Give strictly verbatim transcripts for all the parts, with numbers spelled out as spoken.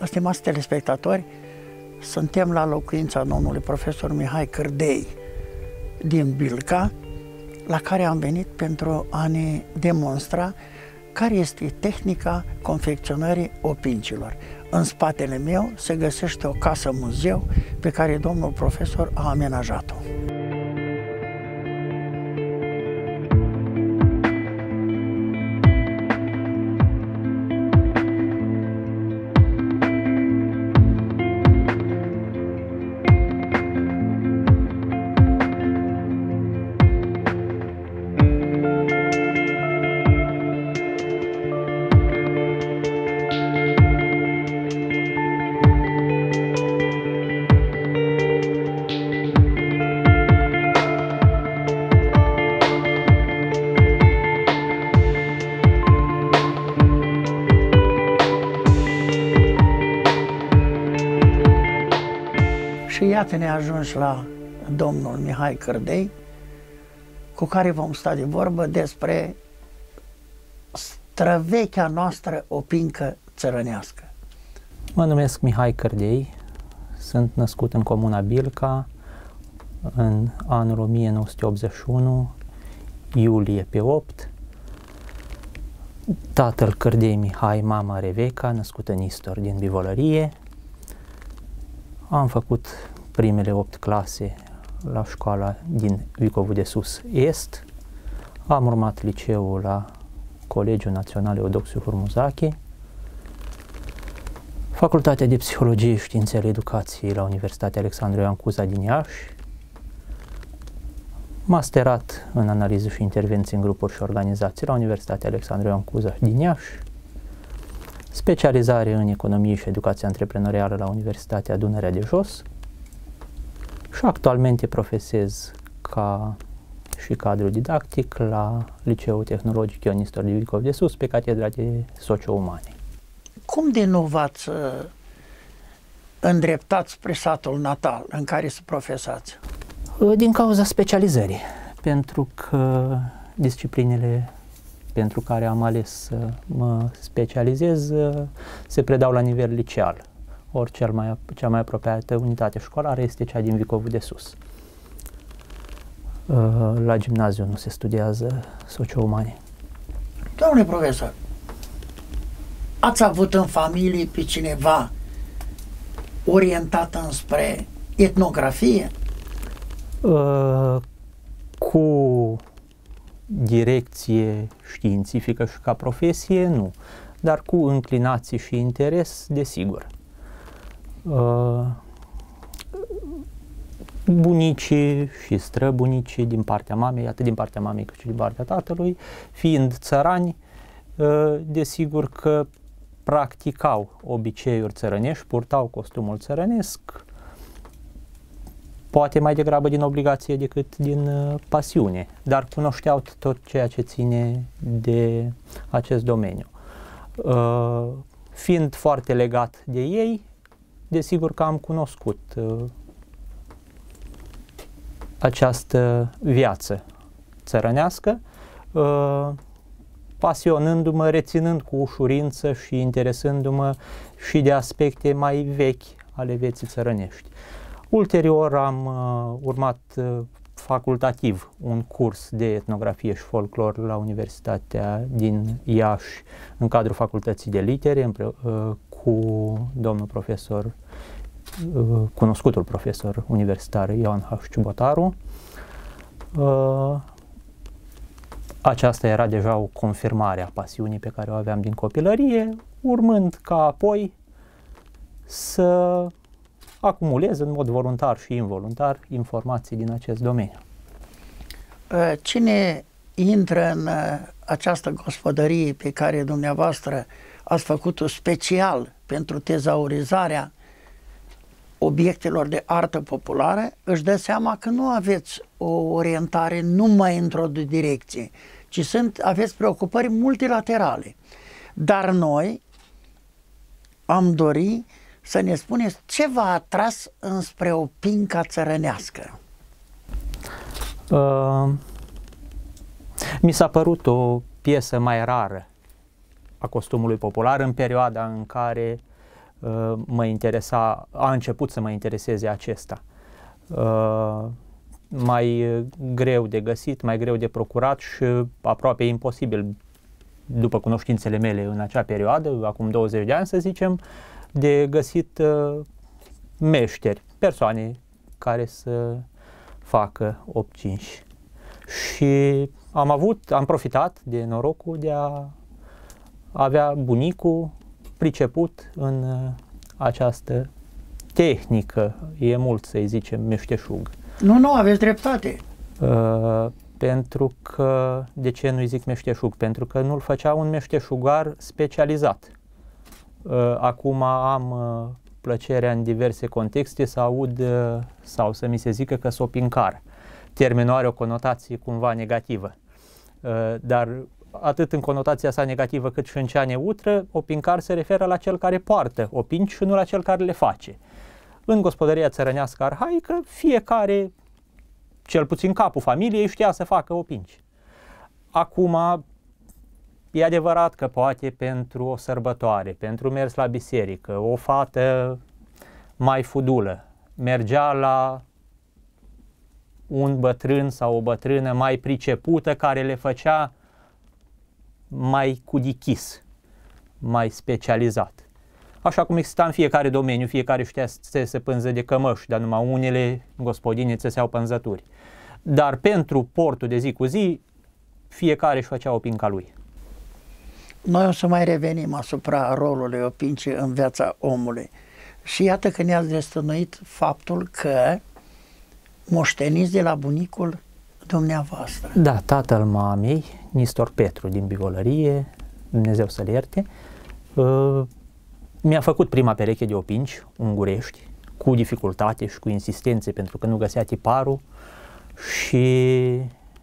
Stimați telespectatori, suntem la locuința domnului profesor Mihai Cârdei din Bilca, la care am venit pentru a ne demonstra care este tehnica confecționării opincilor. În spatele meu se găsește o casă-muzeu pe care domnul profesor a amenajat-o. Și iată ne ajungi la domnul Mihai Cârdei, cu care vom sta de vorbă despre străvechea noastră opincă țărănească. Mă numesc Mihai Cârdei, sunt născut în comuna Bilca în anul o mie nouă sute optzeci și unu, iulie pe opt. Tatăl Cârdei Mihai, mama Reveca, născută în Istor din Bivolărie. Am făcut primele opt clase la școala din Vicovul de Sus Est. Am urmat liceul la Colegiul Național Eudociu Hurmuzache, Facultatea de Psihologie și Științele Educației la Universitatea Alexandru Ioan Cuza din Iași, masterat în analiză și intervenții în grupuri și organizații la Universitatea Alexandru Ioan Cuza din Iași, specializare în economie și educație antreprenorială la Universitatea Dunărea de Jos și actualmente profesez ca și cadru didactic la Liceul Tehnologic Ion Istor de Vicov de Sus pe catedra de socio-umane. Cum de nu v-ați îndreptat spre satul natal în care să profesați? Din cauza specializării, pentru că disciplinele pentru care am ales să mă specializez se predau la nivel liceal. Ori cel mai, cea mai apropiată unitate școlară este cea din Vicovul de Sus. La gimnaziu nu se studiază socio-umane. Domnule profesor, ați avut în familie pe cineva orientat înspre etnografie? Uh, cu direcție științifică și ca profesie, nu. Dar cu înclinații și interes, desigur. Uh, bunicii și străbunicii din partea mamei, atât din partea mamei cât și din partea tatălui, fiind țărani, uh, desigur că practicau obiceiuri țărănești, purtau costumul țărănesc, poate mai degrabă din obligație decât din uh, pasiune, dar cunoșteau tot ceea ce ține de acest domeniu. Uh, fiind foarte legat de ei, desigur că am cunoscut uh, această viață țărănească, uh, pasionându-mă, reținând cu ușurință și interesându-mă și de aspecte mai vechi ale vieții țărănești. Ulterior am uh, urmat uh, facultativ un curs de etnografie și folclor la Universitatea din Iași în cadrul Facultății de Litere uh, cu domnul profesor, uh, cunoscutul profesor universitar Ioan H. Ciubotaru. Uh, aceasta era deja o confirmare a pasiunii pe care o aveam din copilărie, urmând ca apoi să acumulez în mod voluntar și involuntar informații din acest domeniu. Cine intră în această gospodărie pe care dumneavoastră ați făcut-o special pentru tezaurizarea obiectelor de artă populară, își dă seama că nu aveți o orientare numai într-o direcție, ci sunt, aveți preocupări multilaterale. Dar noi am dori să ne spuneți ce v-a atras înspre opinca țărănească. Uh, mi s-a părut o piesă mai rară a costumului popular în perioada în care mă interesa, a început să mă intereseze acesta. Mai greu de găsit, mai greu de procurat și aproape imposibil, după cunoștințele mele în acea perioadă, acum douăzeci de ani să zicem, de găsit meșteri, persoane care să facă opcinși. Și am avut, am profitat de norocul de a avea bunicul priceput în această tehnică, e mult să-i zicem meșteșug. Nu, nu, aveți dreptate. Uh, pentru că, de ce nu-i zic meșteșug? Pentru că nu-l făcea un meșteșugar specializat. Uh, acum am uh, plăcerea în diverse contexte să aud uh, sau să mi se zică că s-o pincar. Termenul are o conotație cumva negativă, uh, dar atât în conotația sa negativă cât și în cea neutră, opincar se referă la cel care poartă opinci și nu la cel care le face. În gospodăria țărănească arhaică, fiecare, cel puțin capul familiei, știa să facă opinci. Acum, e adevărat că poate pentru o sărbătoare, pentru mers la biserică, o fată mai fudulă mergea la un bătrân sau o bătrână mai pricepută care le făcea mai cu dichis, mai specializat. Așa cum exista în fiecare domeniu, fiecare știa să se pânză de cămăși, dar numai unele gospodine țeseau pânzături. Dar pentru portul de zi cu zi, fiecare își făcea opinca lui. Noi o să mai revenim asupra rolului opincii în viața omului. Și iată că ne-ați destănuit faptul că moșteniți de la bunicul dumneavoastră. Da, tatăl mamei, Nistor Petru din Bigolărie, Dumnezeu să-l ierte, uh, mi-a făcut prima pereche de opinci ungurești, cu dificultate și cu insistențe, pentru că nu găsea tiparul, și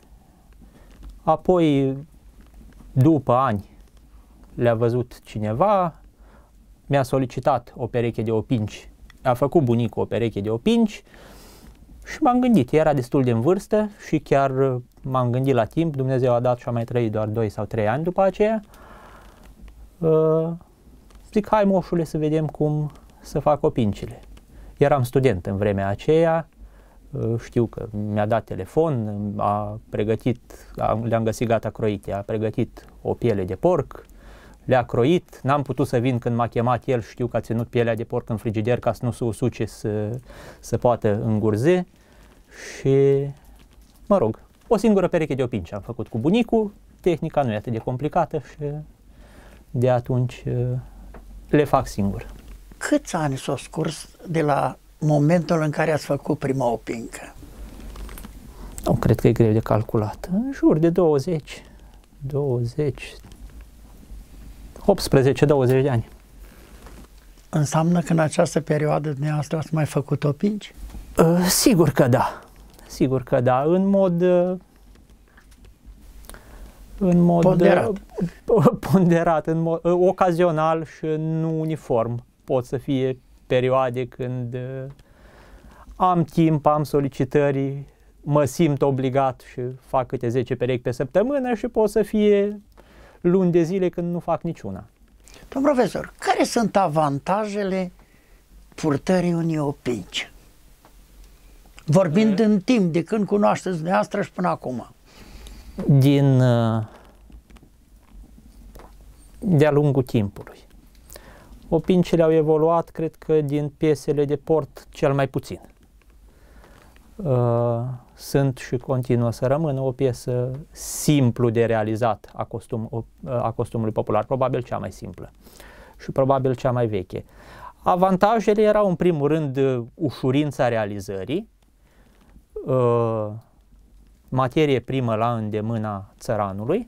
apoi, după ani, le-a văzut cineva, mi-a solicitat o pereche de opinci, a făcut bunicul o pereche de opinci și m-am gândit, era destul de în vârstă și chiar m-am gândit la timp, Dumnezeu a dat și am mai trăit doar doi sau trei ani după aceea. Uh, zic, hai moșule să vedem cum să fac opincile. Eram student în vremea aceea, uh, știu că mi-a dat telefon, a pregătit, le-am găsit gata croite, a pregătit o piele de porc, le-a croit, n-am putut să vin când m-a chemat el, știu că a ținut pielea de porc în frigider ca să nu se usuce, să, să poată îngurze și, mă rog, o singură pereche de opinci am făcut cu bunicul, tehnica nu e atât de complicată și de atunci le fac singur. Câți ani s-au scurs de la momentul în care ați făcut prima opincă? Nu, cred că e greu de calculat, în jur de douăzeci, douăzeci, optsprezece douăzeci de ani. Înseamnă că în această perioadă dumneavoastră ați mai făcut opinci? Uh, sigur că da. Sigur că da. În mod... Uh, în mod... Ponderat. Uh, ponderat, în mod uh, ocazional și nu uniform. Pot să fie perioade când uh, am timp, am solicitări, mă simt obligat și fac câte zece perechi pe săptămână și pot să fie luni de zile când nu fac niciuna. Domn profesor, care sunt avantajele purtării unei opinci? Vorbind e... în timp, de când cunoașteți dumneavoastră și până acum. Din de-a lungul timpului. Opincile au evoluat, cred că, din piesele de port cel mai puțin. Sunt și continuă să rămână o piesă simplu de realizat a, costum, a costumului popular, probabil cea mai simplă și probabil cea mai veche. Avantajele erau în primul rând ușurința realizării, materie primă la îndemâna țăranului,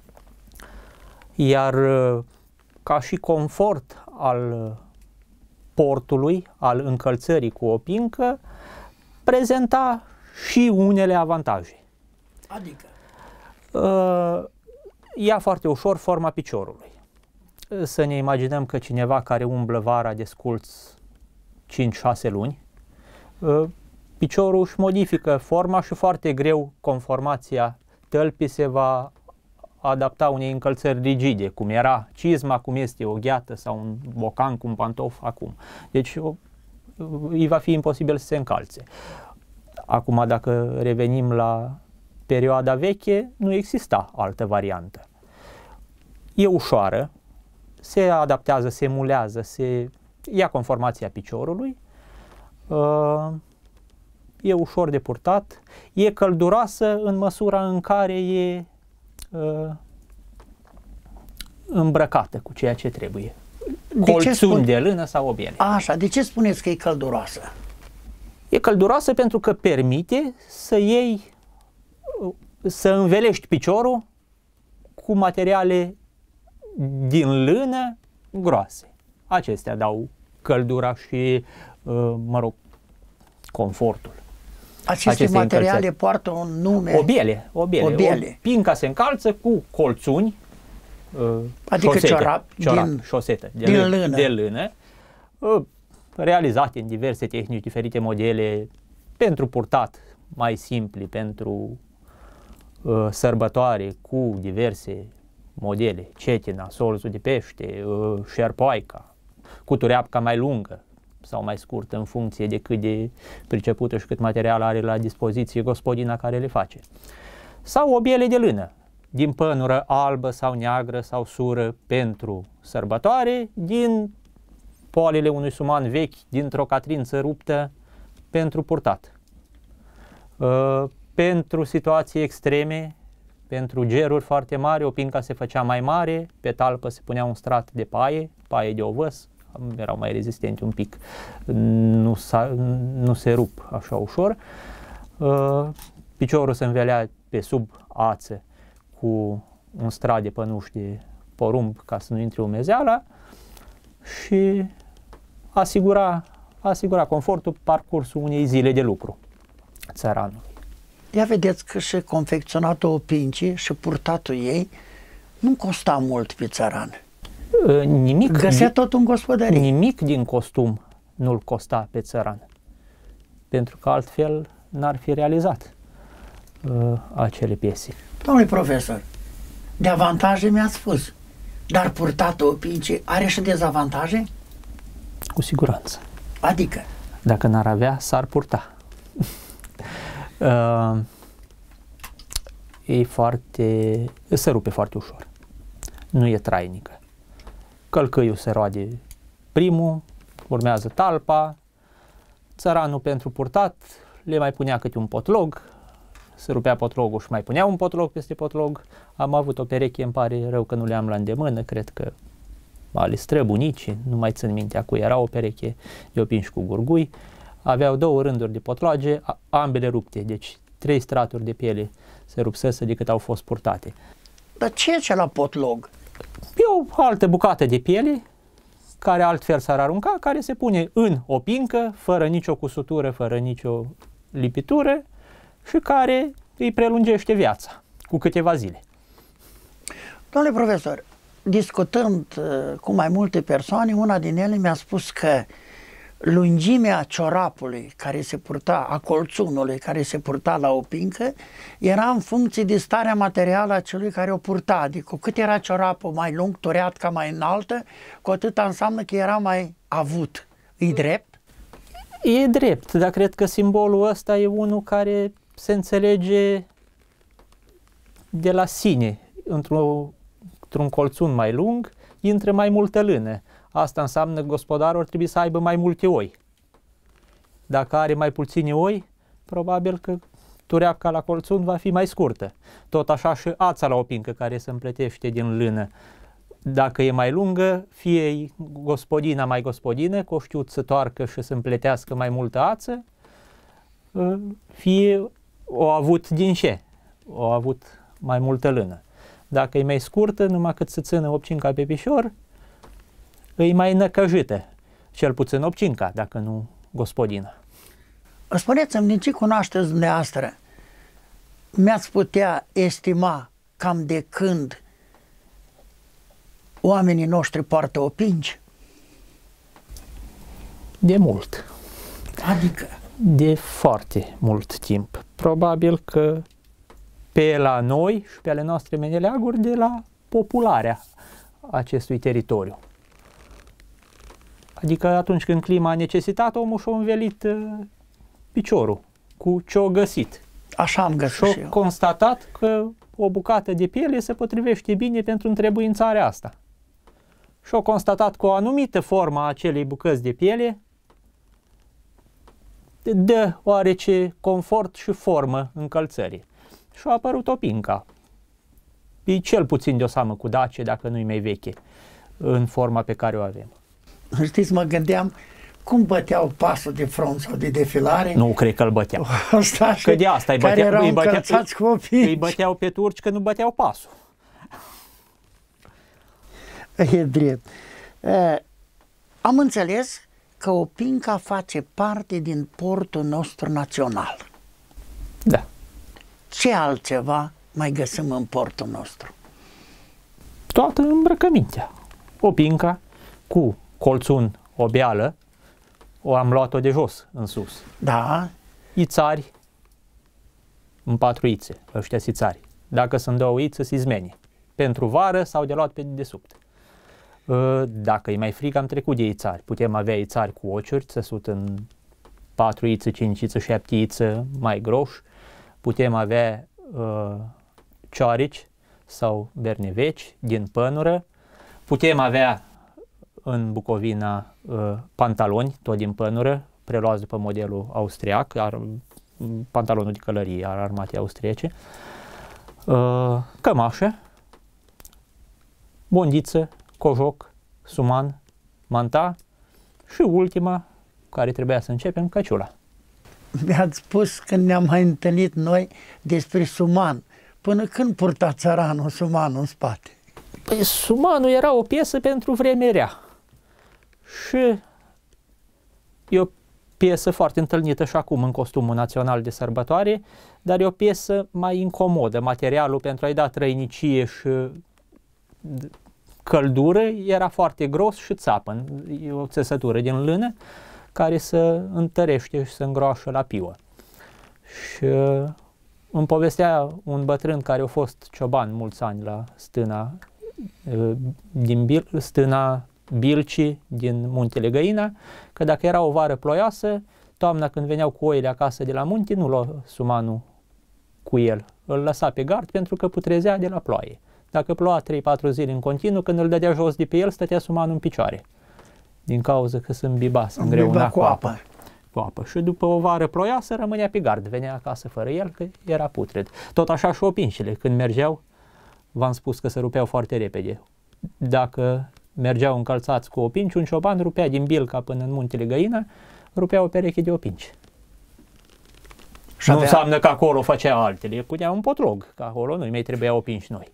iar ca și confort al portului, al încălțării cu o pincă, prezenta și unele avantaje. Adică? Uh, ia foarte ușor forma piciorului. Să ne imaginăm că cineva care umblă vara de sculț cinci șase luni, uh, piciorul își modifică forma și foarte greu conformația tălpii se va adapta unei încălțări rigide, cum era cizma, cum este o gheată sau un bocan cu un pantof acum. Deci o, îi va fi imposibil să se încalțe. Acum, dacă revenim la perioada veche, nu exista altă variantă. E ușoară, se adaptează, se emulează, se ia conformația piciorului, e ușor de purtat, e călduroasă în măsura în care e îmbrăcată cu ceea ce trebuie. De Colțuni ce spun... de lână sau obiele. Așa, de ce spuneți că e călduroasă? E călduroasă pentru că permite să iei, să învelești piciorul cu materiale din lână groase. Acestea dau căldura și, mă rog, confortul. Aceste, Aceste materiale încălțări poartă un nume. Obiele, obiele. Obiele. O, pinca se încalță cu colțuni, adică șosete, ciorap, ciorap din, șosete de, din lână, lână. de lână, realizate în diverse tehnici, diferite modele, pentru purtat mai simpli, pentru uh, sărbătoare, cu diverse modele, cetina, solzul de pește, uh, șerpoaica, cu tureapca mai lungă sau mai scurtă, în funcție de cât de pricepută și cât material are la dispoziție gospodina care le face. Sau obiele de lână, din pănură albă sau neagră sau sură pentru sărbătoare, din poalele unui suman vechi, dintr-o catrință ruptă pentru purtat. Uh, pentru situații extreme, pentru geruri foarte mari, o pinca se făcea mai mare, pe talpă se punea un strat de paie, paie de ovăs, erau mai rezistente un pic, nu, nu se rup așa ușor. Uh, piciorul se învelea pe sub ață cu un strat de pănuși de porumb ca să nu intre umezeala și asigura, asigura confortul parcursul unei zile de lucru țăranului. Ia vedeți că și confecționatul opincii și purtatul ei nu costa mult pe țăran. Uh, nimic, Găsea tot în gospodărie. Nimic din costum nu-l costa pe țăran, pentru că altfel n-ar fi realizat uh, acele piese. Domnule profesor, de avantaje mi-ați spus, dar purtatul opincii are și dezavantaje? Cu siguranță. Adică? Dacă n-ar avea, s-ar purta. uh, e foarte... se rupe foarte ușor. Nu e trainică. Călcâiul se roade primul, urmează talpa, țăranul pentru purtat le mai punea câte un potlog, se rupea potlogul și mai punea un potlog peste potlog. Am avut o pereche, îmi pare rău că nu le am la îndemână, cred că ale străbunicii, nu mai țin mintea cui era, o pereche de opinși cu gurgui. Aveau două rânduri de potloage, ambele rupte, deci trei straturi de piele se rupsese decât au fost purtate. Dar ce e ce la potlog? E o altă bucată de piele, care altfel s-ar arunca, care se pune în o pincă, fără nicio cusutură, fără nicio lipitură și care îi prelungește viața cu câteva zile. Domnule profesor, discutând uh, cu mai multe persoane, una din ele mi-a spus că lungimea ciorapului care se purta, a colțunului care se purta la o pincă, era în funcție de starea materială a celui care o purta. Adică cu cât era ciorapul mai lung, tureatca mai înaltă, cu atât înseamnă că era mai avut. E drept? E drept, dar cred că simbolul ăsta e unul care se înțelege de la sine. Într-un într-un colțun mai lung intră mai multă lână. Asta înseamnă că gospodarul ar trebui să aibă mai multe oi. Dacă are mai puține oi, probabil că tureapca la colțun va fi mai scurtă. Tot așa și ața la o pincă care se împletește din lână. Dacă e mai lungă, fie gospodina mai gospodină, cu o știut să toarcă și să împletească mai multă ață, fie o avut din ce, o avut mai multă lână. Dacă e mai scurtă, numai cât să țină opcinca pe pișor, e mai năcăjită, cel puțin opcinca, dacă nu gospodina. Spuneți-mi, din ce cunoașteți dumneavoastră, mi-ați putea estima cam de când oamenii noștri poartă opinci? De mult. Adică? De foarte mult timp. Probabil că pe la noi și pe ale noastre meneleaguri de la popularea acestui teritoriu. Adică atunci când clima a necesitat, omul și-a învelit uh, piciorul cu ce-o găsit. Așa am găsit și și eu. constatat că o bucată de piele se potrivește bine pentru întrebuințarea asta. Și-a constatat că o anumită formă a acelei bucăți de piele dă oarece confort și formă încălțării. Și a apărut o pinca. E cel puțin de o seamă cu Dacie, dacă nu-i mai veche, în forma pe care o avem. Știți, mă gândeam cum băteau pasul de front sau de defilare. Nu cred că îl băteau. Asta Că de asta îi care băteau, erau îi băteau, încălțați cu opinci. îi băteau pe turci că nu băteau pasul. E drept. E, am înțeles că Opinca face parte din portul nostru național. Da. Ce altceva mai găsim în portul nostru? Toată îmbrăcămintea. Opinca cu colțun, o beală, o am luat-o de jos în sus. Da. Ițari în patru ițe, ăștia ițari. Dacă sunt două ițe, se izmeni. Pentru vară sau de luat pe dedesubt. Dacă e mai frig, am trecut de ițari. Putem avea ițari cu ociuri, țesut în patru ițe, cinci ițe, șapte ițe mai groși. Putem avea uh, ciorici sau berneveci din pănură. Putem avea în Bucovina uh, pantaloni, tot din pănură, preluați după modelul austriac, ar, pantalonul de călărie al armatei austriece. Uh, cămașă, bondiță, cojoc, suman, manta și ultima, care trebuia să începem, căciula. Mi-ați spus când ne-am mai întâlnit noi despre suman. Până când purta țăranul sumanul în spate? Păi sumanul era o piesă pentru vreme rea. Și e o piesă foarte întâlnită și acum în costumul național de sărbătoare, dar e o piesă mai incomodă. Materialul pentru a-i da trăinicie și căldură era foarte gros și țapă. E o țesătură din lână care se întărește și se îngroașă la piuă. Și îmi povestea un bătrân care a fost cioban mulți ani la stâna, din Bil, stâna Bilcii din Muntele Găina, că dacă era o vară ploioasă, toamna când veneau cu oile acasă de la munte, nu lua sumanul cu el. Îl lăsa pe gard pentru că putrezea de la ploaie. Dacă ploua trei patru zile în continuu, când îl dădea jos de pe el, stătea sumanul în picioare. Din cauza că se îmbiba, se îngreuna cu apă. Cu apă. Și după o vară ploioasă rămânea pe gard, venea acasă fără el, că era putred. Tot așa și opinșele, când mergeau, v-am spus că se rupeau foarte repede. Dacă mergeau încălțați cu opinci, un cioban rupea din Bilca până în Muntele Găina, rupea o pereche de opinci. Și nu avea... înseamnă că acolo făcea altele, punea un potlog, că acolo nu-i mai trebuia opinci noi.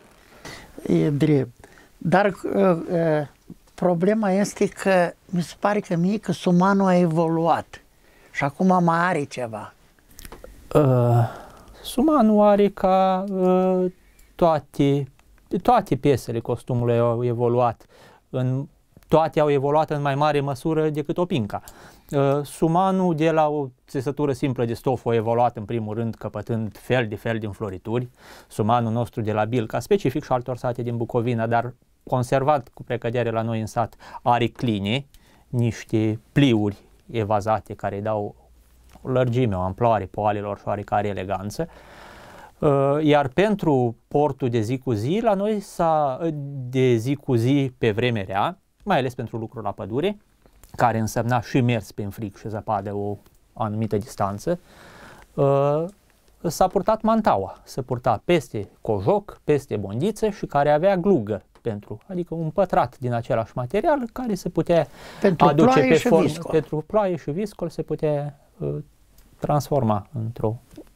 E drept. Dar uh, uh, problema este că mi se pare că mie că sumanul a evoluat și acum mai are ceva. Uh, sumanul are ca uh, toate, toate piesele costumului au evoluat. În, toate au evoluat în mai mare măsură decât opinca. Uh, sumanul de la o țesătură simplă de stof a evoluat în primul rând căpătând fel de fel de înflorituri. Sumanul nostru de la Bilca, specific și altor sate din Bucovina, dar conservat cu precădere la noi în sat, are cline, niște pliuri evazate care îi dau o lărgime, o amploare poalelor și oarecare eleganță. Uh, iar pentru portul de zi cu zi, la noi s-a, de zi cu zi pe vreme rea, mai ales pentru lucru la pădure, care însemna și mers pe frig și zăpadă o anumită distanță, uh, s-a purtat mantaua. Se purta peste cojoc, peste bondiță și care avea glugă pentru, adică un pătrat din același material care se putea pentru aduce pe formă, viscol. pentru ploaie și viscol se putea uh, transforma într-o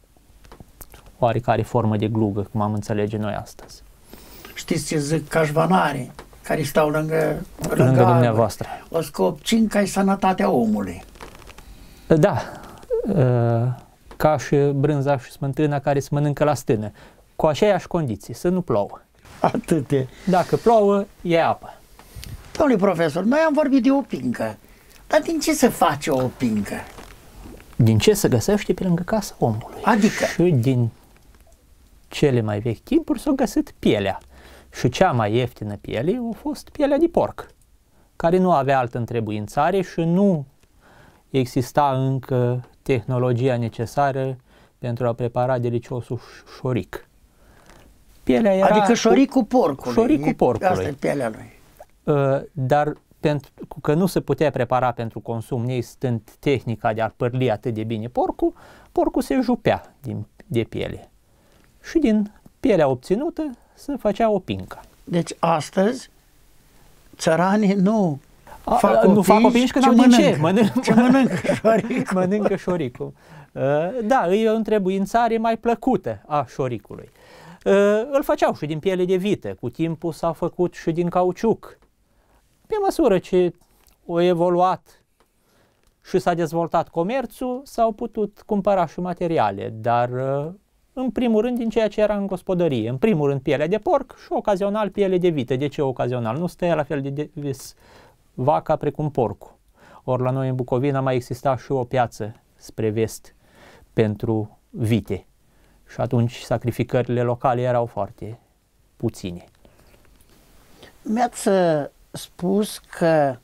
oarecare formă de glugă, cum am înțelege noi astăzi. Știți ce zic cașvanarii care stau lângă, lângă, lângă dumneavoastră? O scopcinca e sănătatea omului. Da, uh, ca și brânza și smântâna care se mănâncă la stână, cu aceeași condiții, să nu plouă. Atâte. Dacă plouă, e apă. Domnule profesor, noi am vorbit de opincă, dar din ce se face o opincă? Din ce se găsește pe lângă casa omului. Adică? Și din cele mai vechi timpuri s-a găsit pielea. Și cea mai ieftină piele a fost pielea de porc, care nu avea altă întrebuințare și nu exista încă tehnologia necesară pentru a prepara deliciosul șoric. Pielea era adică șoricul porcului. Șoricul porcului. Asta e pielea lui. Uh, dar pentru că nu se putea prepara pentru consum, neexistând tehnica de a părli atât de bine porcul, porcul se jupea din, de piele. Și din pielea obținută se făcea o pincă. Deci astăzi țăranii nu A, fac nu opinci, fac opinci că n-au din ce. Mănâncă, ce mănâncă șoricul. Mănâncă șoricul. Uh, da, e o întrebuințare mai plăcută a șoricului. Uh, îl făceau și din piele de vită. Cu timpul s-a făcut și din cauciuc. Pe măsură ce a evoluat și s-a dezvoltat comerțul, s-au putut cumpăra și materiale, dar uh, în primul rând din ceea ce era în gospodărie. În primul rând pielea de porc și ocazional piele de vită. De ce ocazional? Nu stăia la fel de des vaca precum porcul. Ori la noi în Bucovina mai exista și o piață spre vest pentru vite. Și atunci sacrificările locale erau foarte puține. Mi-ați spus că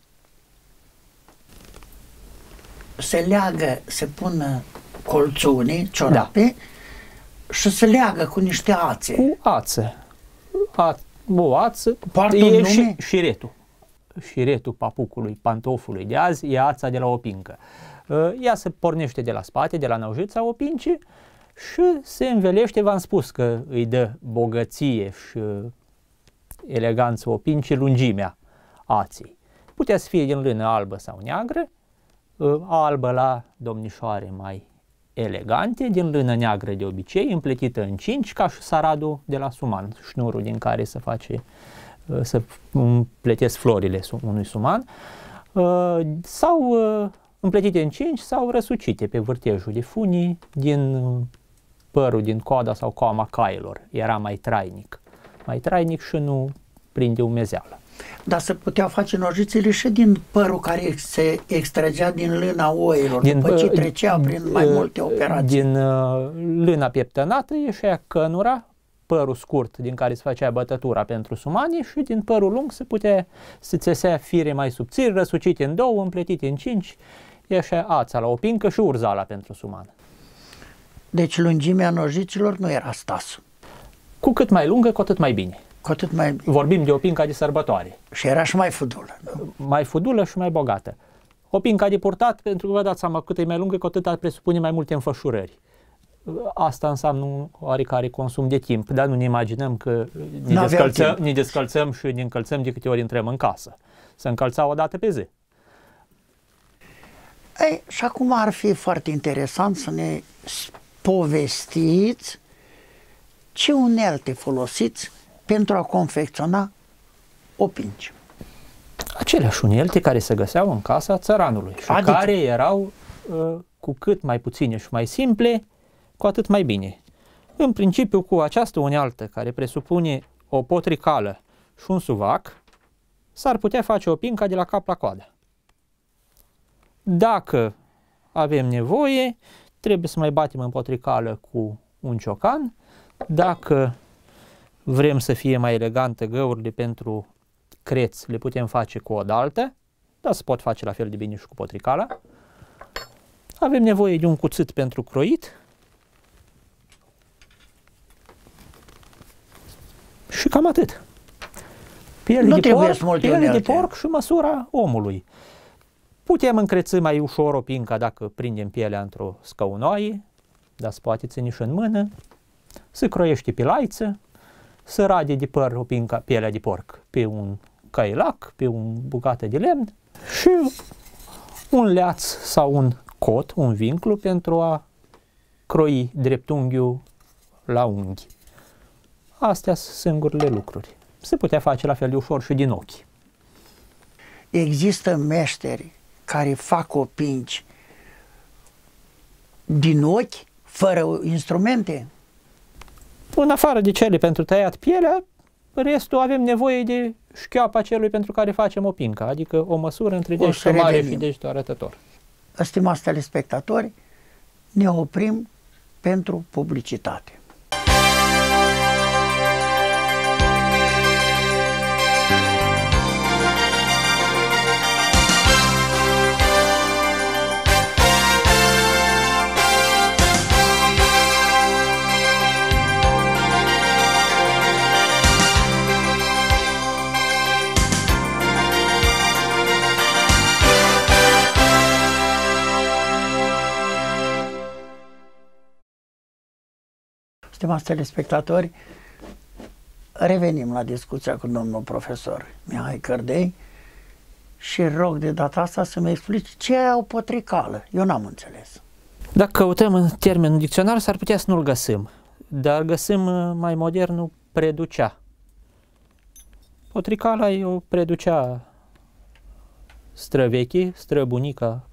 se leagă, se pun colțunii, ciorape, da, și se leagă cu niște ațe. Cu ață. A, o ață e și șiretul. Șiretul papucului, pantofului de azi e ața de la o pincă. Ea se pornește de la spate, de la năujița opincii și se învelește, v-am spus că îi dă bogăție și eleganță opincii lungimea aței. Putea să fie din lână albă sau neagră, albă la domnișoare mai elegante, din lână neagră de obicei, împletită în cinci, ca și saradul de la suman, șnurul din care se face, să împletesc florile unui suman, sau împletite în cinci sau răsucite pe vârtejul de funii din părul, din coada sau coama cailor. Era mai trainic. Mai trainic și nu prinde umezeală. Dar se puteau face nojițele și din părul care se extragea din lâna oilor, din, după ce trecea prin mai multe operații. Din uh, lâna pieptănată ieșea cănura, părul scurt din care se făcea bătătura pentru sumani, și din părul lung se putea să țesea fire mai subțiri, răsucite în două, împletite în cinci, ieșea ața la o pincă și urzala pentru suman. Deci lungimea nojiților nu era stasul. Cu cât mai lungă, cu atât mai bine. Cu atât mai bine. Vorbim de o pincă de sărbătoare. Și era și mai fudulă. Nu? Mai fudulă și mai bogată. O pincă de purtat, pentru că vă dați seama, cât e mai lungă, cu atât presupune mai multe înfășurări. Asta înseamnă un oarecare consum de timp, dar nu ne imaginăm că ne descălțăm, ne descălțăm și ne încălțăm de câte ori intrăm în casă. Se încălța o dată pe zi. Ei, și acum ar fi foarte interesant să ne povestiți ce unelte folosiți pentru a confecționa opinci. Aceleași unelte care se găseau în casa țăranului și adică? care erau uh, cu cât mai puține și mai simple, cu atât mai bine. În principiu, cu această unealtă care presupune o potricală și un suvac, s-ar putea face o pincă de la cap la coadă. Dacă avem nevoie, trebuie să mai batem în potricală cu un ciocan. Dacă vrem să fie mai elegante găurile pentru creți, le putem face cu o daltă, dar se pot face la fel de bine și cu potricala. Avem nevoie de un cuțit pentru croit și cam atât. Piele, de porc, piele de porc și măsura omului. Putem încreți mai ușor o pincă dacă prindem pielea într-o scăunoaie, dar se poate ține și în mână. Se croiește pe laiță, se rade de păr o pincă, pielea de porc pe un cailac, pe o bucată de lemn și un leaț sau un cot, un vinclu pentru a croi dreptunghiul la unghi. Astea sunt singurele lucruri. Se putea face la fel de ușor și din ochi. Există meșteri care fac opinci din ochi, fără instrumente? În afară de cele pentru tăiat pielea, restul avem nevoie de șchioapa celui pentru care facem o pincă, adică o măsură între deget și mare și degetul arătător. Stimați telespectatori, ne oprim pentru publicitate. stimați telespectatori, revenim la discuția cu domnul profesor Mihai Cărdei și rog de data asta să-mi explici ce e o potricală. Eu n-am înțeles. Dacă căutăm în termenul dicționar, s-ar putea să nu-l găsim, dar găsim mai modernul preducea. Potricala e o preducea străveche, străbunica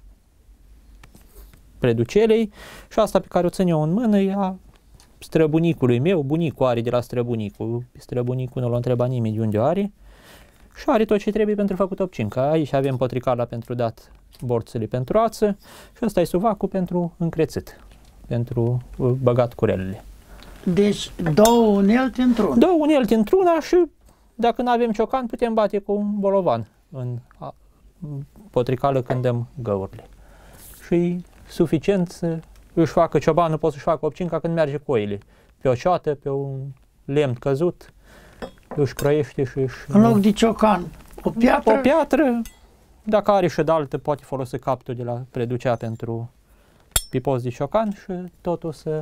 preducelei și asta pe care o țin eu în mână e a străbunicului meu. Bunicul are de la străbunicul. Străbunicul nu l-a întrebat nimeni de unde o are și are tot ce trebuie pentru făcut opcinca. Aici avem potricala pentru dat borțele pentru ață și ăsta e suvacul pentru încrețit, pentru băgat curelele. Deci două unelte într-una. Două unelte într-una și dacă nu avem ciocan putem bate cu un bolovan în potricală când dăm găurile. Și e suficient să își facă ciobanul, poate să-și facă opcinca când merge cu oile. Pe o cioată, pe un lemn căzut, își croiește și își... În loc de ciocan, o piatră? O piatră, dacă are și de altă, poate folosi captul de la preducea pentru pipos de ciocan și totul să...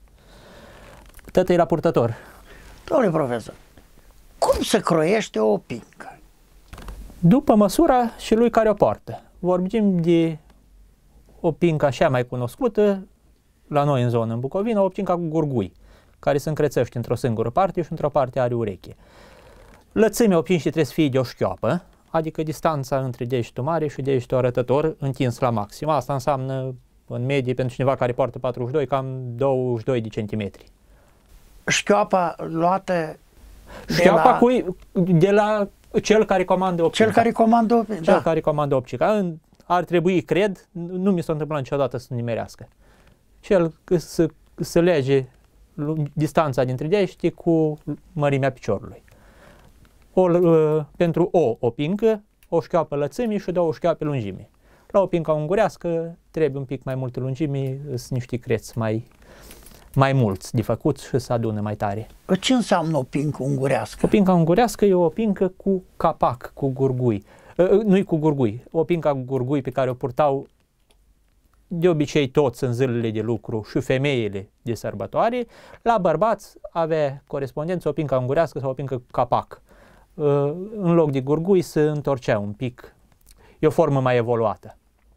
Tătă e la purtător. Domnule profesor, cum se croiește o opincă? După măsura și lui care o poartă. Vorbim de opinca așa mai cunoscută la noi în zonă, în Bucovina, opinca cu gurgui, care se încrețește într-o singură parte și într-o parte are ureche. Lățimea opinșii trebuie să fie de o șchioapă, adică distanța între degetul mare și degetul arătător întins la maxim. Asta înseamnă, în medie, pentru cineva care poartă patruzeci și doi, cam douăzeci și doi de centimetri. Șchioapa luată de Șchioapa la... cu, de la cel care comandă opinca. Cel care comandă opinca, Cel da. care comandă opinca. Ar trebui, cred, nu mi s-a întâmplat niciodată să nimerească. Cel să, să lege distanța dintre degete cu mărimea piciorului. O, uh, pentru o opincă, o șchioapă lățimii și două șchioape lungimii. La opinca ungurească trebuie un pic mai multă lungime, sunt niște creți mai, mai mulți de făcut și să adună mai tare. Ce înseamnă opincă ungurească? Opinca ungurească e o opincă cu capac, cu gurgui. Nu-i cu gurgui, opinca cu gurgui pe care o purtau de obicei toți în zilele de lucru și femeile de sărbătoare. La bărbați avea corespondență opinca ungurească sau opincă cu capac. În loc de gurgui se întorcea un pic. E o formă mai evoluată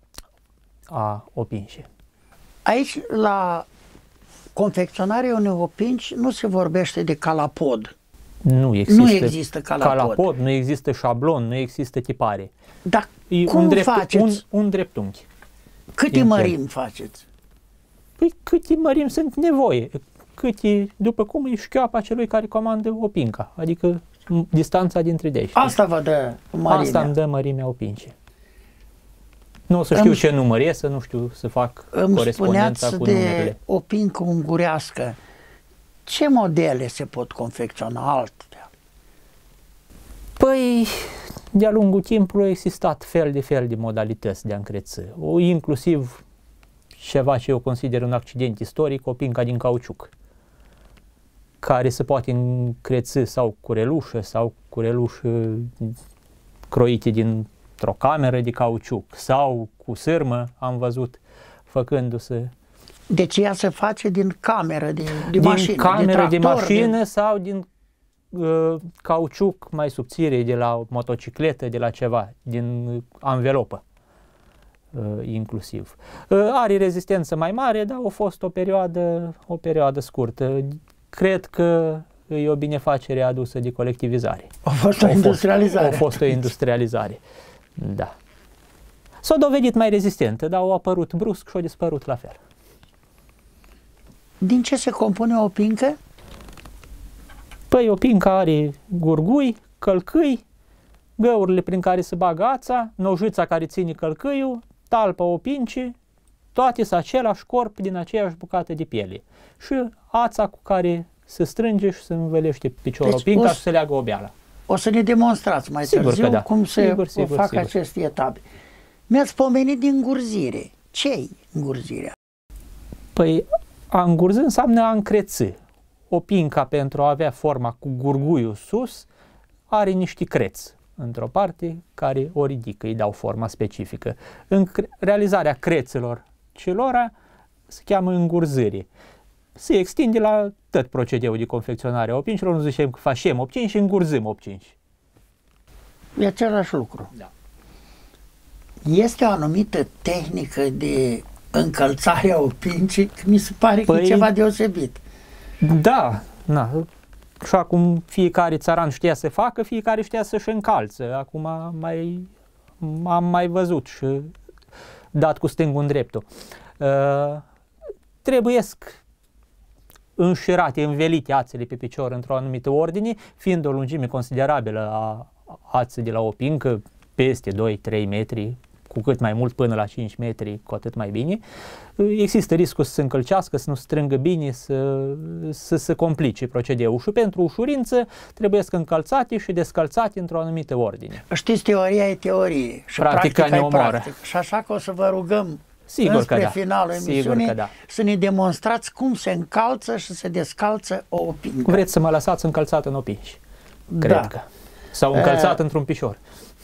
a opinșii. Aici, la confecționarea unei opinci, nu se vorbește de calapod. Nu există, nu există calapod. calapod, nu există șablon, nu există tipare. Dar e cum un drept, faceți? Un, un dreptunghi. Câte mărimi faceți? Păi câte mărimi sunt nevoie, câte, după cum e șchioapa celui care comandă opinca, adică distanța dintre degete. Asta vă dă mărimea. Asta îmi dă mărimea opinșii. Nu o să știu îmi, ce număr e, să nu știu să fac corespondența cu numerele. De opincă ungurească, ce modele se pot confecționa altfel? Păi, de-a lungul timpului a existat fel de fel de modalități de a încreți. O, inclusiv ceva ce eu consider un accident istoric, opinca din cauciuc, care se poate încreți sau cu relușă sau cu relușă croite dintr-o cameră de cauciuc sau cu sârmă, am văzut făcându-se. Deci ea se face din cameră de, de din mașină, cameră de, de tractor, mașină de... sau din uh, cauciuc mai subțire, de la o motocicletă, de la ceva, din anvelopă uh, inclusiv. Uh, are rezistență mai mare, dar a fost o perioadă, o perioadă scurtă. Cred că e o binefacere adusă de colectivizare. A fost o industrializare. A fost o industrializare, da. S-a dovedit mai rezistentă, dar au apărut brusc și au dispărut la fel. Din ce se compune o pincă? Păi o pincă are gurgui, călcâi, găurile prin care se bagă ața, nojița care ține călcâiul, talpa opincii, toate sunt același corp din aceeași bucată de piele. Și ața cu care se strânge și se învelește piciorul deci opinca și se leagă obeala. O să ne demonstrați mai sigur târziu da. cum se sigur, sigur, fac sigur. aceste etape. Mi-ați pomenit din îngurzire. Ce-i îngurzirea? Păi a îngurzi înseamnă a încreți. Opinca, pentru a avea forma cu gurguiul sus, are niște creți într-o parte care o ridică, îi dau forma specifică. În realizarea crețelor celora se cheamă îngurzire. Se extinde la tot procedeul de confecționare a opinșilor, nu zicem că facem opinși și îngurzim opinși. E același lucru. Da. Este o anumită tehnică de încălțare a opinșii, că mi se pare că Păi- e ceva deosebit. Da, na. Și acum fiecare țăran știa să facă, fiecare știa să-și încalțe. Acum mai, am mai văzut și dat cu stângul în dreptul. Uh, trebuiesc înșirate, învelite ațele pe picior într-o anumită ordine, fiind o lungime considerabilă a aței de la o pincă, peste doi trei metri, cu cât mai mult până la cinci metri, cu atât mai bine. Există riscul să se încălcească, să nu strângă bine, să, să se complice procedeul. Și pentru ușurință trebuie să încălțate și descălțate într-o anumită ordine. Știți, teoria e teorie și Practica practica ne e omoară. practică. Și așa că o să vă rugăm Sigur înspre că da. finalul Sigur emisiunii că da. să ne demonstrați cum se încalță și se descalță o opincă. Vreți să mă lăsați încălțat în opinși? Cred Da. că. Sau încălțat într-un pișor.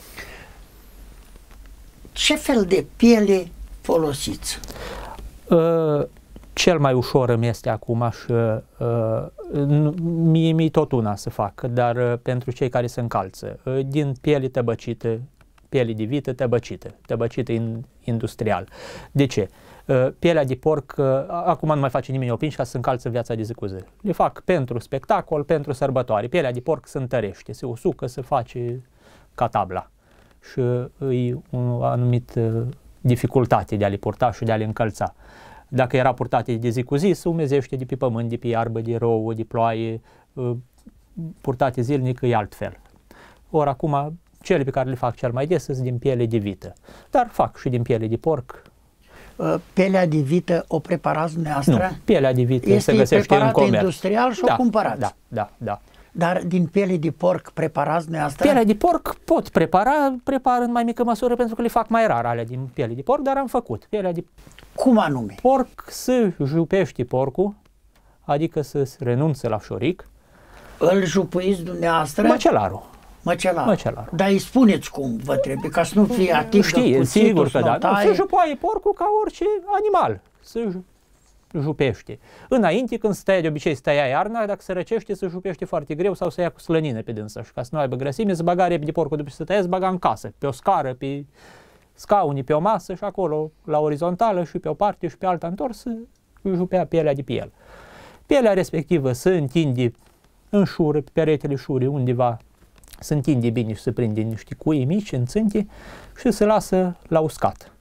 Ce fel de piele folosiți? Uh, cel mai ușor îmi este acum și uh, nu- mie mi tot una să fac, dar uh, pentru cei care se încalță, uh, din piele tăbăcită, piele de vită tăbăcită, tăbăcită in, industrial. De ce? Uh, pielea de porc, uh, acum nu mai face nimeni opinși ca să încalță viața de zi cu zi. Le fac pentru spectacol, pentru sărbătoare. Pielea de porc se întărește, se usucă, se face ca tabla. Și e o anumită dificultate de a le purta și de a le încălța. Dacă era purtate de zi cu zi, se umezește de pe pământ, de pe iarbă, de rouă, de ploaie, purtate zilnic e altfel. Ori acum, cele pe care le fac cel mai des sunt din piele de vită, dar fac și din piele de porc. Pielea de vită o preparați dumneavoastră? Nu, pielea de vită Este se găsește în preparată comerț. industrial și Da, o cumpărați? Da, da, da. Dar din piele de porc preparați dumneavoastră? Pielea de porc pot prepara, prepar în mai mică măsură pentru că le fac mai rar alea din piele de porc, dar am făcut. Pielea de Cum anume? porc se jupește porcul, adică să renunțe la șoric, Îl jupuiți dumneavoastră? măcelarul. Măcelar. Măcelar. Dar îi spuneți cum vă trebuie, ca să nu fie atingă Știi, cuțitul, sigur să că nu da. taie. Se jupoaie porcul ca orice animal. Se ju- jupește. Înainte, când stăia de obicei, stăia iarna, dacă se răcește, se jupește foarte greu sau se ia cu slănină pe dânsă. Și ca să nu aibă grăsime, se băga repede porcul după ce se tăia, se băga în casă, pe o scară, pe scaune, pe o masă și acolo, la orizontală și pe o parte și pe alta întors, îi jupea pielea de pe el. Pielea respectivă se întinde în șură, pe peretele șurii, undeva se întinde bine și se prinde niște cui mici în țânte și se lasă la uscat.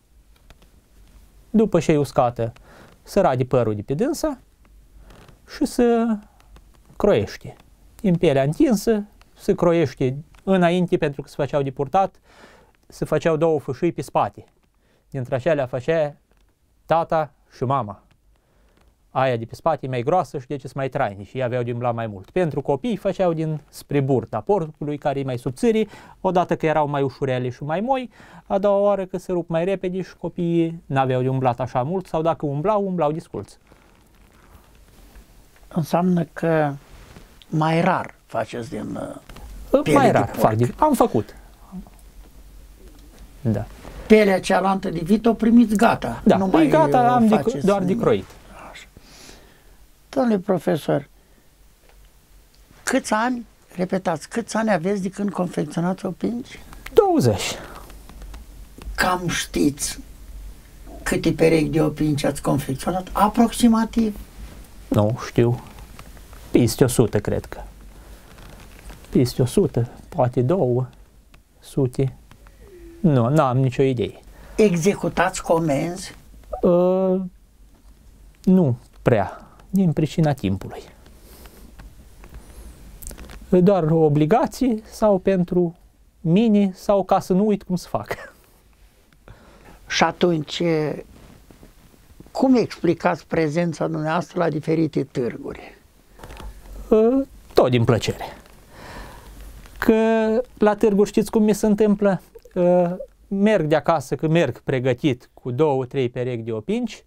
După ce e uscată, se rade părul de pe dânsa și se croiește. În pielea întinsă se croiește înainte, pentru că se făceau de purtat, se făceau două fâșii pe spate. Dintre acelea făcea tata și mama. Aia de pe spate e mai groasă și deci sunt mai trainici și ei aveau de umbla mai mult. Pentru copii făceau din spre burta porcului, care e mai subțiri, odată că erau mai ușurele și mai moi, a doua oară că se rup mai repede și copiii n-aveau de umblat așa mult sau dacă umblau, umblau disculți. Înseamnă că mai rar faceți din uh, piele Mai de rar porc. fac. din- Am făcut. Da. Pielea cealaltă de vită o primiți gata. Da, nu păi mai gata, uh, am de, faceți doar de nimic. croit. Așa. Domnule profesor, câți ani, repetați, câți ani aveți de când confecționați opinci? douăzeci. Cam știți câte perechi de opinci ați confecționat? Aproximativ? Nu știu. Peste o sută, cred că. Peste o sută, poate două sute. Nu, n-am nicio idee. Executați comenzi? Uh, nu prea, din pricina timpului. Doar obligații sau pentru mine sau ca să nu uit cum să fac. Și atunci, cum explicați prezența dumneavoastră la diferite târguri? Uh, tot din plăcere. Că la târguri știți cum mi se întâmplă? Uh, merg de acasă, că merg pregătit cu două, trei perechi de opinci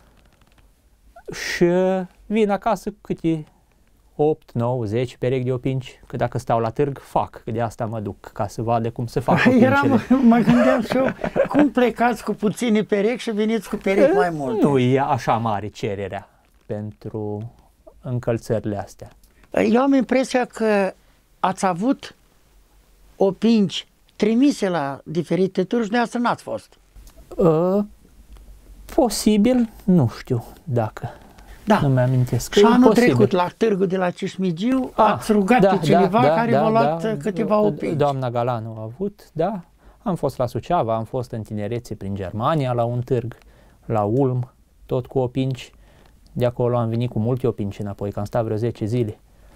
și vin acasă câte opt, nouă, zece perechi de opinci, că dacă stau la târg, fac, că de asta mă duc, ca să vadă cum se fac opincele. Eram, mă gândeam și eu, cum plecați cu puțini perechi și veniți cu perechi mai multe? Nu e așa mare cererea pentru încălțările astea. Eu am impresia că ați avut opinci trimise la diferite târguri și dumneavoastră n-ați fost. Uh, posibil, nu știu dacă. Da. Nu mi-amintesc. Și anul posibil. trecut la târgul de la Cismigiu Ah, ați rugat da, pe cineva da, da, care da, v-a luat da, câteva opinci. Doamna Galanu a avut, da. Am fost la Suceava, am fost în tinerețe prin Germania la un târg, la Ulm, tot cu opinci. De acolo am venit cu multe opinci înapoi, că am stat vreo zece zile.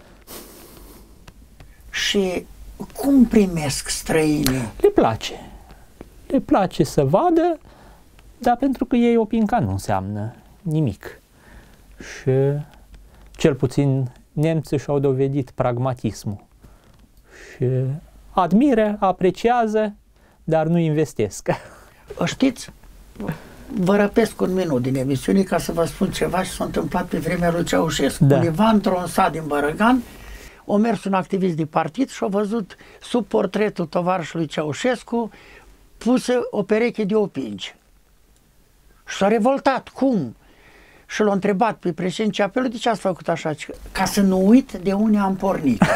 Și cum primesc străinii? Le place. Le place să vadă, dar pentru că ei opinca nu înseamnă nimic. Și cel puțin nemții și-au dovedit pragmatismul. Și admiră, apreciază, dar nu investesc. Știți, vă răpesc un minut din emisiune ca să vă spun ceva ce s-a întâmplat pe vremea lui Ceaușescu. Da. Undeva într-un sat din Bărăgan, a mers un activist de partid și a văzut sub portretul tovarășului Ceaușescu pusă o pereche de opinci. Și s-a revoltat. Cum? Și l-a întrebat pe președinte apelul, de ce ați făcut așa? Ca să nu uit de unde am pornit.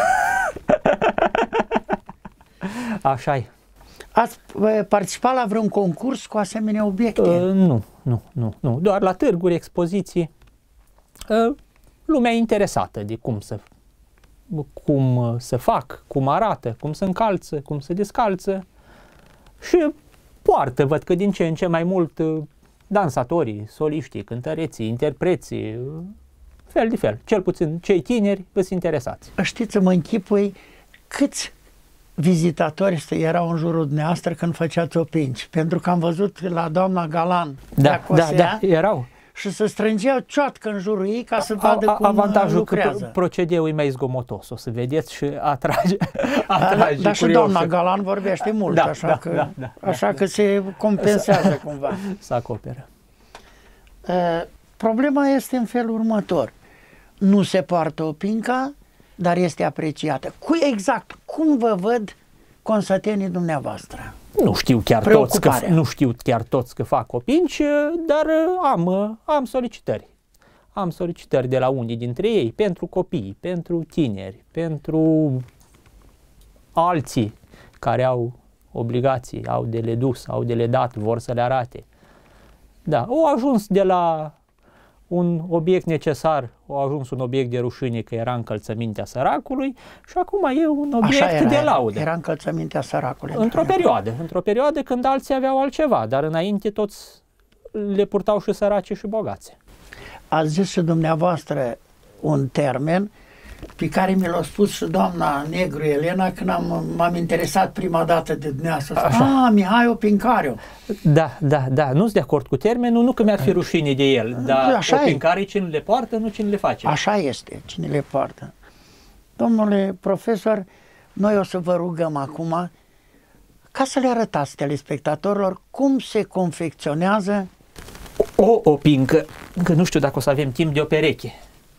Așa-i. Ați participat la vreun concurs cu asemenea obiecte? Uh, nu, nu, nu, nu. Doar la târguri, expoziții. Uh, lumea e interesată de cum să, cum uh, să fac, cum arată, cum se încalță, cum se descalță. Și poartă, văd că din ce în ce mai mult uh, dansatorii, soliștii, cântăreții, interpreții, uh, fel de fel. Cel puțin cei tineri sunt interesați. Știți, să mă închipui câți vizitatori erau în jurul dumneavoastră când făceați opinci, pentru că am văzut la doamna Galan Da, da, da, erau. Și se strângeau ciotcă în jurul ei ca să vadă a, cum avantajul lucrează. că procedeul e mai zgomotos, o să vedeți și atrage, atrage da, dar și doamna Galan vorbește mult, da, așa, da, că, da, da, așa da, că se compensează cumva. Se acoperă. Uh, problema este în felul următor. Nu se poartă opinca, dar este apreciată. Cu exact cum vă văd consătenii dumneavoastră? Nu știu chiar toți că, nu știu chiar toți că fac opinci, dar am, am solicitări. Am solicitări de la unii dintre ei pentru copii, pentru tineri, pentru alții care au obligații, au de le dus, au de le dat, vor să le arate. Da, au ajuns de la un obiect necesar, a ajuns un obiect de rușine că era încălțămintea săracului și acum e un obiect era, de laudă. Era încălțămintea săracului. Într-o perioadă, într-o perioadă când alții aveau altceva, dar înainte toți le purtau și săraci și bogați. Ați zis și dumneavoastră un termen pe care mi l-a spus și doamna Negru Elena când am, m-am interesat prima dată de dumneavoastră. Ah, Mihai Opincariu. Da, da, da, nu sunt de acord cu termenul, nu că mi-ar fi rușine de el, dar Opincarii cine le poartă, nu cine le face. Așa este, cine le poartă. Domnule profesor, noi o să vă rugăm acum ca să le arătați telespectatorilor cum se confecționează o opincă, că nu știu dacă o să avem timp, de o pereche.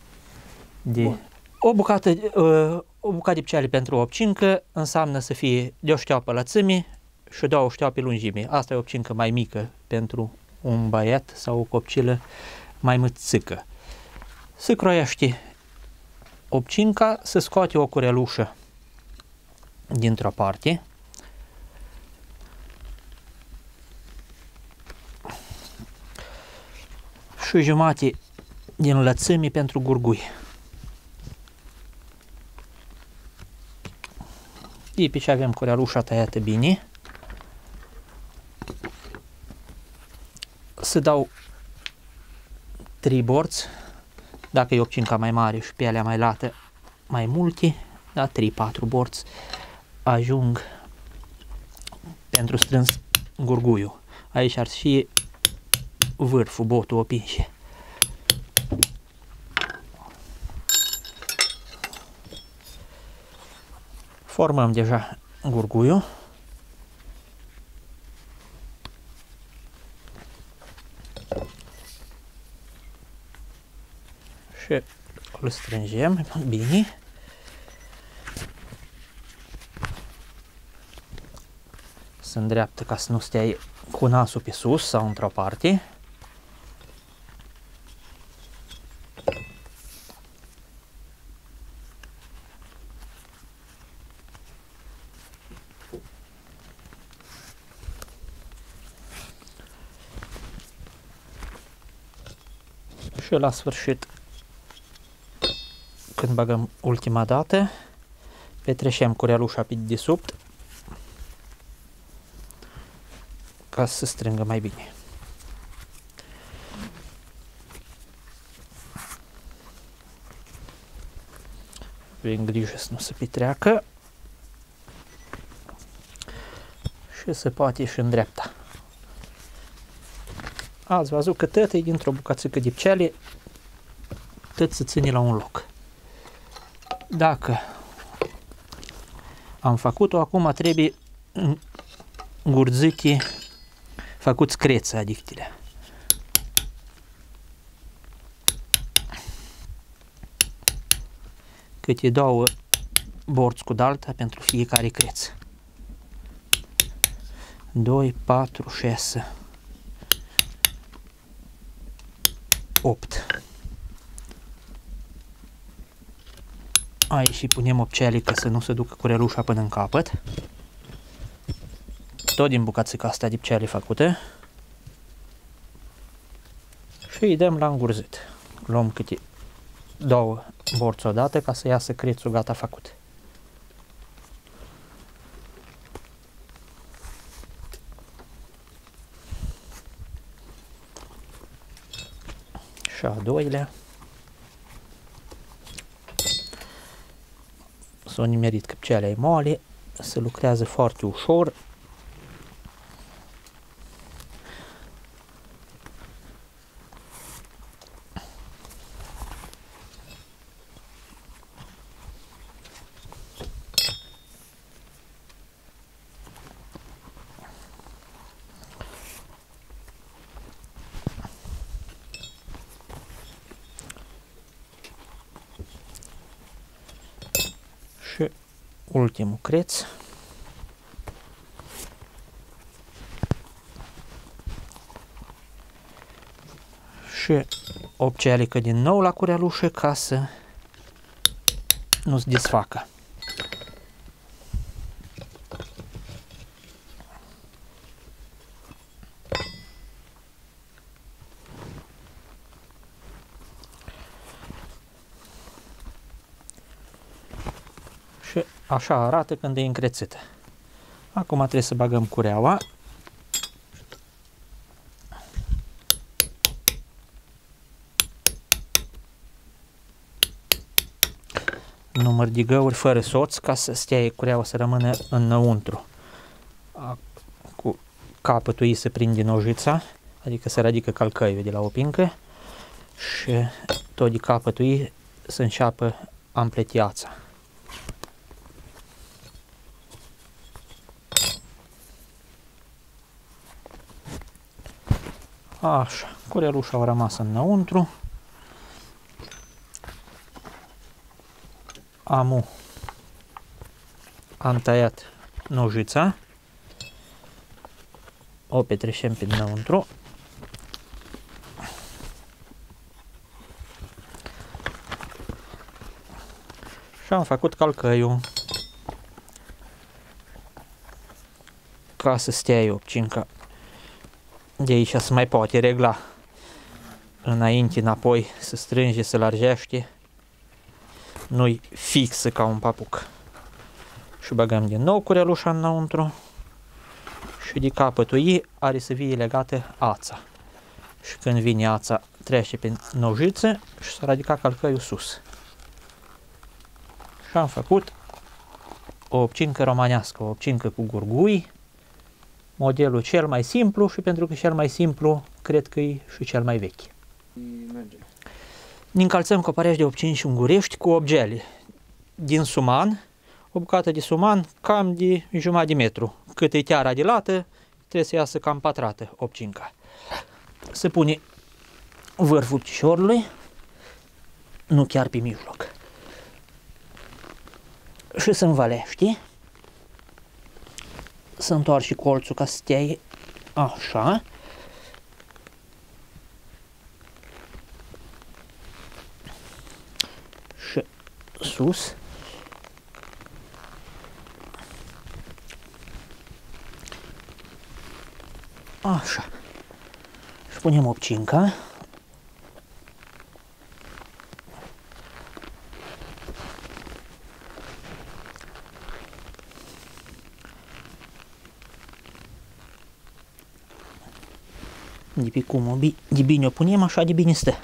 De o bucată, o bucată de pceale pentru o opcincă înseamnă să fie de o șteapă lățime și de o șteapă lungime. Asta e o opcincă mai mică pentru un băiat sau o copcilă mai mățică. Se croiește opcinca, se scoate o curelușă dintr-o parte. Și jumate din lățime pentru gurgui. De pe ce avem curelușa tăiată bine. Să dau trei borți, dacă e opcinca mai mare și pielea mai lată, mai multe, da, trei patru borți ajung pentru strâns gurguiul. Aici ar fi vârful, botul opinșe. Formăm deja gurguiul. Și îl strângem bine. Se îndreaptă ca să nu stea cu nasul pe sus sau într-o parte. Și la sfârșit, când băgăm ultima dată, petreșem curelușa pe dedesubt ca să se strângă mai bine. Avem grijă să nu se petreacă și se poate și în dreapta. Ați văzut că tot e dintr-o bucățică de pceale, tot se ține la un loc. Dacă am făcut-o, acum trebuie îngurzite, făcuți crețe adictile. Câte două borți cu dalta pentru fiecare creț. doi, patru, șase, opt. Aici și punem opcealii ca să nu se ducă curelușa până în capăt. Tot din bucățica asta de pceale făcute. Și îi dăm la îngurzit. Luăm câte două borți odată ca să iasă crețul gata făcut. Și a doilea. S-a nimerit că pcealea e moale, se lucrează foarte ușor. Și ultimul creț. Și opcealică din nou la curelușă ca să nu se desfacă. Și așa arată când e încrețită. Acum trebuie să băgăm cureaua. Număr de găuri fără soț ca să stea cureaua să rămână înăuntru. Cu capătul ei se prinde nojița, adică se ridică calcăiul de la o pincă și tot de capătul ei să înceapă ampletiața. Așa, curelușa a rămas înăuntru. Amu am tăiat nojița. O petreșem pe dinăuntru. Și am făcut calcăiul ca să stea opcinca. De aici se mai poate regla înainte, înapoi, se strânge, se largește. Nu-i fixă ca un papuc. Și băgăm din nou curelușa înăuntru. Și de capătul ei are să fie legată ața. Și când vine ața, trece pe nojiță și s-a ridicat calcăiul sus. Și am făcut o opcincă romanească, o opcincă cu gurgui. Modelul cel mai simplu și pentru că cel mai simplu, cred că e și cel mai vechi. Merge. Ne încălțăm coparești de opcinci ungurești cu obgeli din suman, o bucată de suman cam de jumătate de metru. Cât e teara de lată, trebuie să iasă cam pătrată opcinca. Se pune vârful piciorului, nu chiar pe mijloc. Și se învălește. Se întoarce colțul ca să stea așa. Și sus. Așa. Și punem opcinca. De pe cum de bine o punem, așa de bine stă.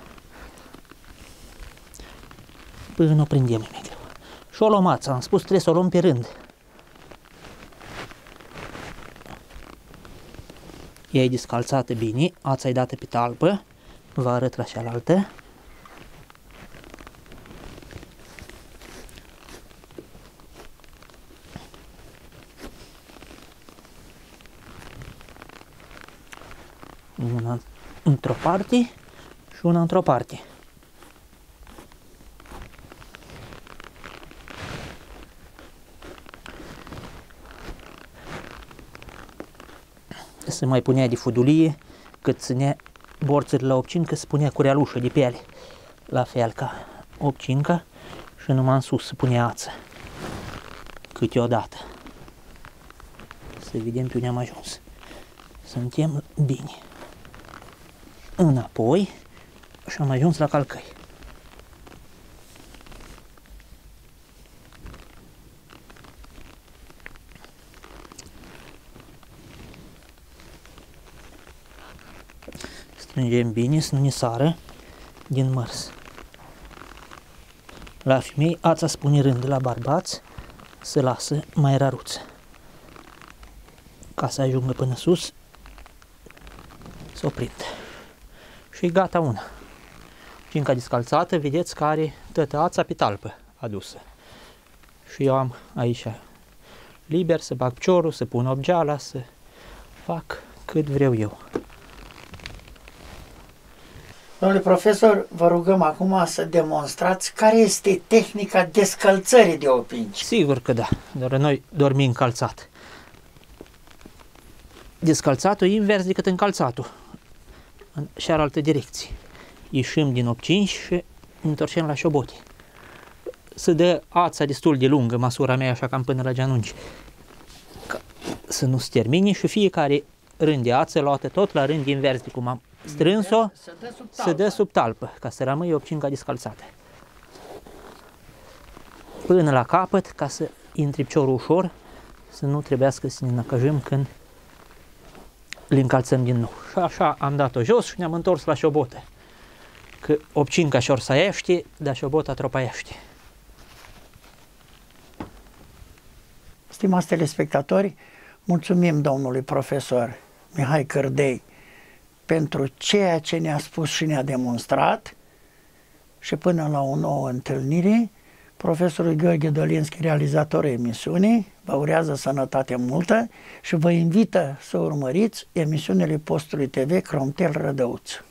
Până o prindem mai greu. Și o luăm ața, am spus, trebuie să o luăm pe rând. Ea e descalțată bine, ața e dată pe talpă, vă arăt la cealaltă. Una într-o parte și una într-o parte. Se mai punea de fudulie cât ținea borțările la opcin, că se punea curealușă de piele. La fel ca opcinca și numai în sus se punea ață. Câteodată. Să vedem pe unde am ajuns. Suntem bine. Înapoi și am ajuns la calcăi. Strângem bine să nu ne sară din mărs. La femei ața spune rând, la bărbați se lasă mai raruță. Ca să ajungă până sus, să o prindă. Și gata una. Cinca descalțată, vedeți că are toată ața pe talpă adusă. Și eu am aici liber să bag piciorul, să pun obgeala, să fac cât vreau eu. Domnule profesor, vă rugăm acum să demonstrați care este tehnica descălțării de opinci. Sigur că da, doar noi dormim încălțat. Descălțatul invers decât încălțatul, în cealaltă direcție. Ieșim din opcinci și întorcem la șobote. Se dă ața destul de lungă, măsura mea așa cam până la genunchi, ca să nu se termine și fiecare rând de ață luată tot la rând invers de cum am strâns-o, se dă sub talpă, ca să rămâie opcinca descălțată. Până la capăt, ca să intre piciorul ușor, să nu trebuiască să ne năcăjim când le încalțăm din nou. Și așa am dat-o jos și ne-am întors la șobotă. Că opcinca și-or săiește, dar șobota tropăiește. Stimați telespectatori, mulțumim domnului profesor Mihai Cârdei pentru ceea ce ne-a spus și ne-a demonstrat și până la o nouă întâlnire, profesorul Gheorghe Dolinski, realizatorul emisiunii, vă urează sănătate multă și vă invită să urmăriți emisiunile Postului T V Cromtel Rădăuț.